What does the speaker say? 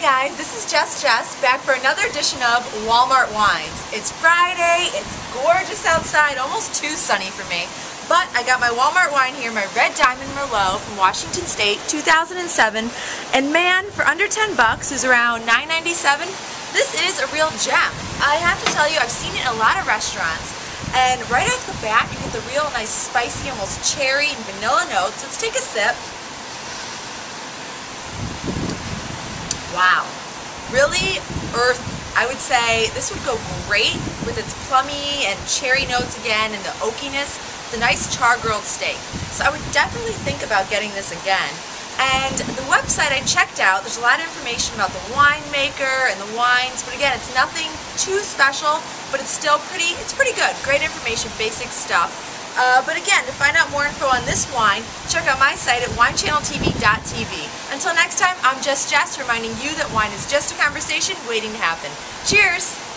guys, this is Jess back for another edition of Walmart Wines. It's Friday, it's gorgeous outside, almost too sunny for me, but I got my Walmart wine here, my Red Diamond Merlot from Washington State, 2007, and man, for under 10 bucks, is around $9.97, this is a real gem. I have to tell you, I've seen it in a lot of restaurants, and right off the bat, you get the real nice spicy, almost cherry and vanilla notes. Let's take a sip. Wow, really earthy. I would say this would go great with its plummy and cherry notes again and the oakiness, the nice char-grilled steak. So I would definitely think about getting this again. And the website I checked out, there's a lot of information about the winemaker and the wines, but again, it's nothing too special, but it's still pretty good. Great information, basic stuff. But again, to find out more info on this wine, check out my site at winechanneltv.tv. Until next time, I'm Jess, reminding you that wine is just a conversation waiting to happen. Cheers!